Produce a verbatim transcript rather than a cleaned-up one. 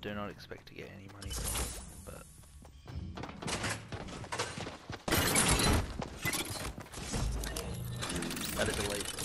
do not expect to get any money from it, but... That is a lead.